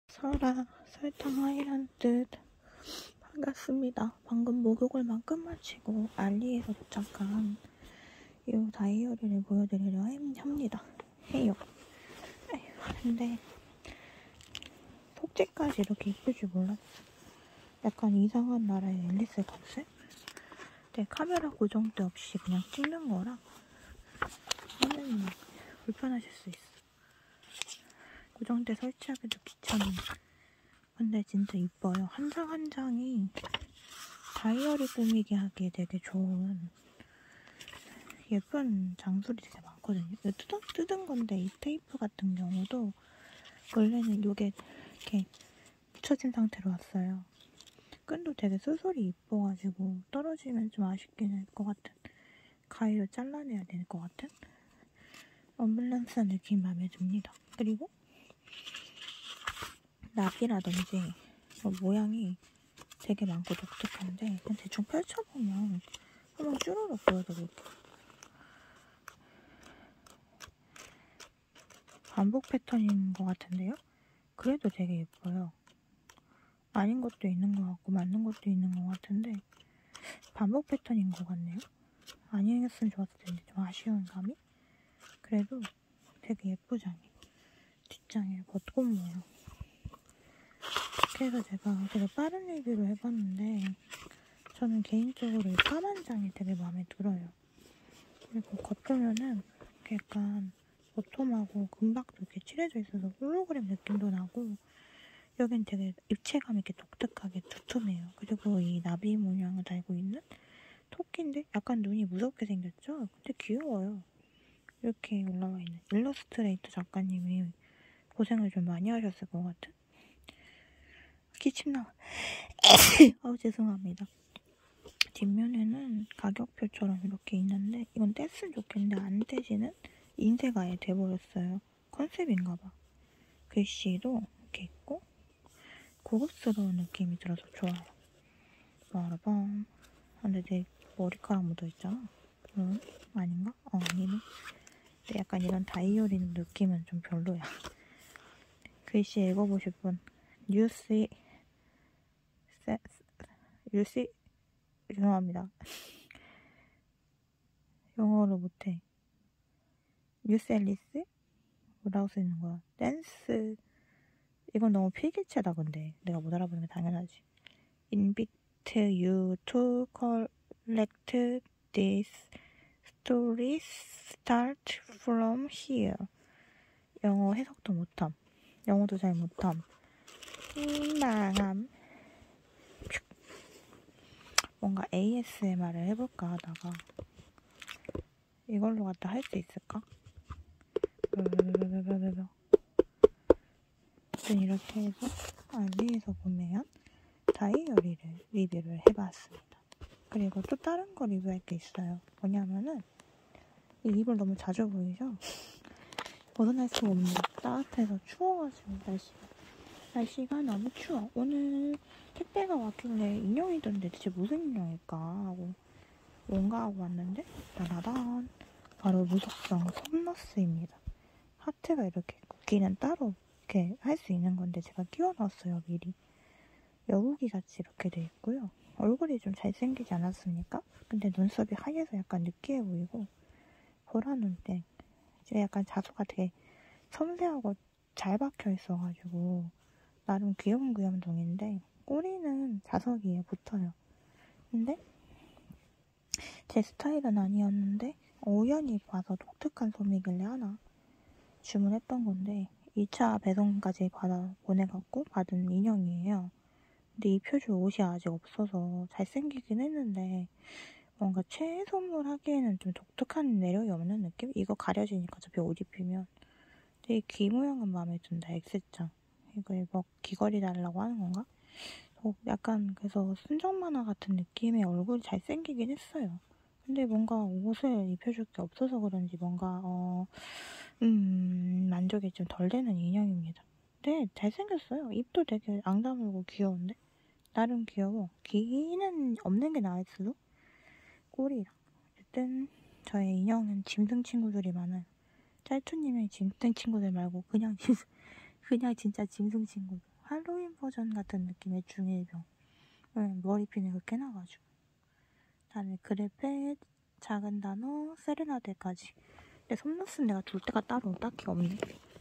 설아, 설탕 아일랜드 반갑습니다. 방금 목욕을 막 끝마치고 알리에서 도착한 이 다이어리를 보여드리려 합니다. 해요. 근데 속지까지 이렇게 이쁠 줄 몰랐어. 약간 이상한 나라의 앨리스 컨셉? 근데 카메라 고정대 없이 그냥 찍는 거라 화면이 불편하실 수 있어. 고정대 설치하기도 귀찮은. 근데 진짜 이뻐요. 한 장 한 장이 다이어리 꾸미기 하기에 되게 좋은 예쁜 장술이 되게 많거든요. 뜯은 건데 이 테이프 같은 경우도 원래는 이게 이렇게 묻혀진 상태로 왔어요. 끈도 되게 수술이 이뻐가지고 떨어지면 좀 아쉽긴 할 것 같은, 가위로 잘라내야 될 것 같은 언밸런스한 느낌 마음에 듭니다. 그리고 납이라든지 모양이 되게 많고 독특한데 그냥 대충 펼쳐보면 한번 쭈루룩 보여드릴게요. 반복 패턴인 것 같은데요? 그래도 되게 예뻐요. 아닌 것도 있는 것 같고 맞는 것도 있는 것 같은데 반복 패턴인 것 같네요. 아니었으면 좋았을 텐데 좀 아쉬운 감이? 그래도 되게 예쁘잖아요. 뒷장에 벚꽃 모양. 그래서 제가 되게 빠른 리뷰로 해봤는데 저는 개인적으로 이 까만 장이 되게 마음에 들어요. 그리고 겉표면은 약간 버텀하고 금박도 이렇게 칠해져 있어서 홀로그램 느낌도 나고 여긴 되게 입체감 있게 독특하게 두툼해요. 그리고 이 나비 모양을 달고 있는 토끼인데 약간 눈이 무섭게 생겼죠? 근데 귀여워요. 이렇게 올라와 있는 일러스트레이터 작가님이 고생을 좀 많이 하셨을 것 같은? 기침 나와. 아우 죄송합니다. 뒷면에는 가격표처럼 이렇게 있는데 이건 뗐으면 좋겠는데 안 떼지는 인쇄가 아예 돼버렸어요. 컨셉인가봐. 글씨도 이렇게 있고 고급스러운 느낌이 들어서 좋아요. 빠라밤. 근데 내 머리카락 묻어있잖아. 아닌가? 아니네. 근데 약간 이런 다이어리 느낌은 좀 별로야. 글씨 읽어보실 분. 유씨 죄송합니다. 영어를 못해. 뉴셀리스? 뭐라고 쓰이는 거야? 댄스. 이건 너무 필기체다, 근데. 내가 못 알아보는 게 당연하지. Invite you to collect these stories start from here. 영어 해석도 못함. 영어도 잘 못함. 망함. 뭔가 ASMR을 해볼까 하다가 이걸로 갖다 할 수 있을까? 이렇게 해서 알리에서 구매한 다이어리를 리뷰를 해봤습니다. 그리고 또 다른 거 리뷰할 게 있어요. 뭐냐면은 이 이불 너무 자주 보이죠? 벗어날 수가 없는 따뜻해서 추워가지고 날씨가 너무 추워. 오늘 택배가 왔길래 인형이던데 대체 무슨 인형일까 하고 뭔가 하고 왔는데 따라단 바로 무속성 솜너스입니다. 하트가 이렇게 굽기는 따로 이렇게 할 수 있는 건데 제가 끼워놨어요 미리. 여우기 같이 이렇게 돼 있고요. 얼굴이 좀 잘생기지 않았습니까? 근데 눈썹이 하얘서 약간 느끼해 보이고 보라 눈땡. 제가 약간 자수가 되게 섬세하고 잘 박혀 있어가지고 나름 귀여운 귀염둥인데 꼬리는 자석이에 붙어요. 근데 제 스타일은 아니었는데 우연히 봐서 독특한 솜이길래 하나 주문했던 건데 2차 배송까지 보내갖고 받은 인형이에요. 근데 입혀줄 옷이 아직 없어서 잘생기긴 했는데 뭔가 최애선물 하기에는 좀 독특한 매력이 없는 느낌? 이거 가려지니까 어차피 옷 입히면. 근데 이 귀 모양은 마음에 든다. X자. 이걸 뭐 귀걸이 달라고 하는 건가? 약간 그래서 순정 만화 같은 느낌의 얼굴이 잘생기긴 했어요. 근데 뭔가 옷을 입혀줄 게 없어서 그런지 뭔가 만족이 좀 덜 되는 인형입니다. 근데 잘생겼어요. 입도 되게 앙다물고 귀여운데? 나름 귀여워. 귀는 없는 게 나을 수도? 꼬리랑. 어쨌든 저의 인형은 짐승 친구들이 많아요. 짤투님의 짐승 친구들 말고 그냥 진짜 짐승 친구들. 할로윈 버전 같은 느낌의 중1병. 머리핀이 그렇게 나가지고. 다음에 그래펫, 작은 단어, 세레나데까지. 근데 솜노스는 내가 둘 데가 따로 딱히 없네.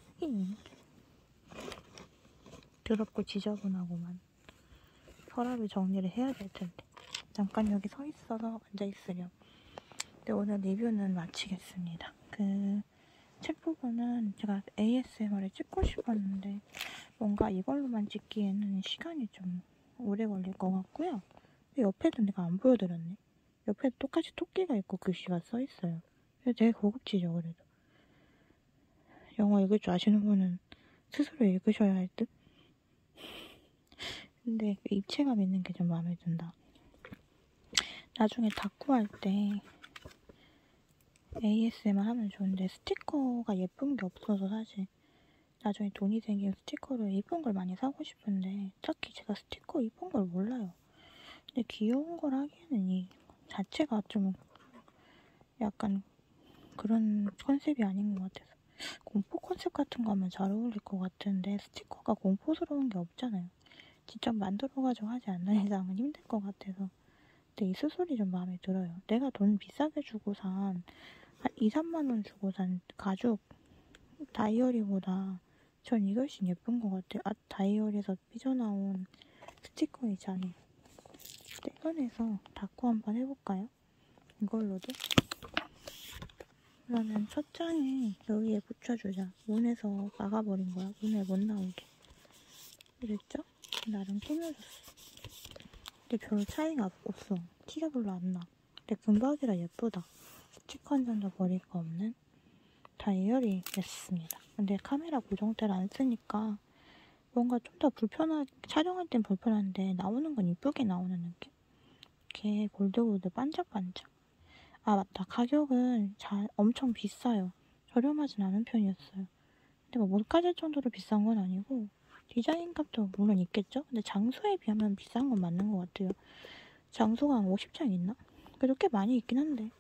더럽고 지저분하고만. 서랍을 정리를 해야 될 텐데. 잠깐 여기 서 있어서 앉아있으렴. 근데 오늘 리뷰는 마치겠습니다. 책 부분은 제가 ASMR을 찍고 싶었는데 뭔가 이걸로만 찍기에는 시간이 좀 오래 걸릴 것 같고요. 옆에도 내가 안 보여드렸네. 옆에 똑같이 토끼가 있고 글씨가 써있어요. 되게 고급지죠, 그래도. 영어 읽을 줄 아시는 분은 스스로 읽으셔야 할 듯? 근데 입체감 있는 게 좀 마음에 든다. 나중에 다꾸할 때 ASMR 하면 좋은데 스티커가 예쁜 게 없어서 사실 나중에 돈이 생기면 스티커를 예쁜 걸 많이 사고 싶은데 딱히 제가 스티커 예쁜 걸 몰라요. 근데 귀여운 걸 하기에는 이 자체가 좀 약간 그런 컨셉이 아닌 것 같아서 공포 컨셉 같은 거 하면 잘 어울릴 것 같은데 스티커가 공포스러운 게 없잖아요. 직접 만들어가지고 하지 않는 이상은 힘들 것 같아서. 근데 이 수술이 좀 마음에 들어요. 내가 돈 비싸게 주고 한 2, 3만 원 주고 산 가죽 다이어리보다 전 이게 훨씬 예쁜 것 같아요. 다이어리에서 삐져나온 스티커 있잖아요. 떼어내서 다꾸 한번 해볼까요? 이걸로도? 그러면 첫 장에 여기에 붙여주자. 문에서 막아버린 거야. 문에 못 나오게. 그랬죠? 나름 꾸며줬어. 근데 별 차이가 없어. 티가 별로 안 나. 근데 금박이라 예쁘다. 스티커 한 장도 버릴 거 없는 다이어리였습니다. 근데 카메라 고정대를 안 쓰니까 뭔가 좀 더 촬영할 땐 불편한데 나오는 건 이쁘게 나오는 느낌? 이렇게 골드골드 반짝반짝. 아 맞다. 가격은 엄청 비싸요. 저렴하진 않은 편이었어요. 근데 뭐 못 가질 정도로 비싼 건 아니고 디자인 값도 물론 있겠죠? 근데 장소에 비하면 비싼 건 맞는 것 같아요. 장소가 한 50장 있나? 그래도 꽤 많이 있긴 한데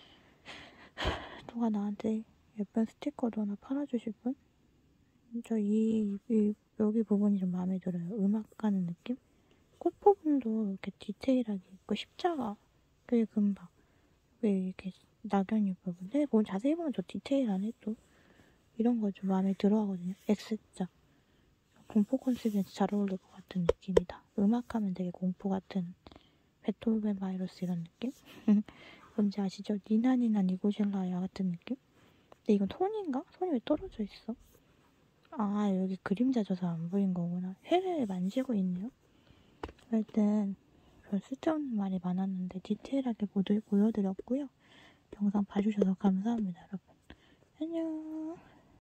누가 나한테 예쁜 스티커도 하나 팔아주실 분? 저 여기 부분이 좀 마음에 들어요. 음악 가는 느낌? 꽃 부분도 이렇게 디테일하게 있고 십자가 되게 금방 왜 이렇게 낙엽잎 부분. 근데 뭐 자세히 보면 저 디테일하네 또. 이런 거 좀 마음에 들어 하거든요. X자. 공포 컨셉에 잘 어울릴 것 같은 느낌이다. 음악하면 되게 공포 같은 베토벤 바이러스 이런 느낌? 뭔지 아시죠? 니나니나 니고젤라야 같은 느낌? 근데 이건 톤인가? 손이 왜 떨어져 있어? 아 여기 그림자 져서 안 보인 거구나. 회를 만지고 있네요. 하여튼 별 쓸데없는 말이 많았는데 디테일하게 모두 보여드렸고요. 영상 봐주셔서 감사합니다 여러분. 안녕.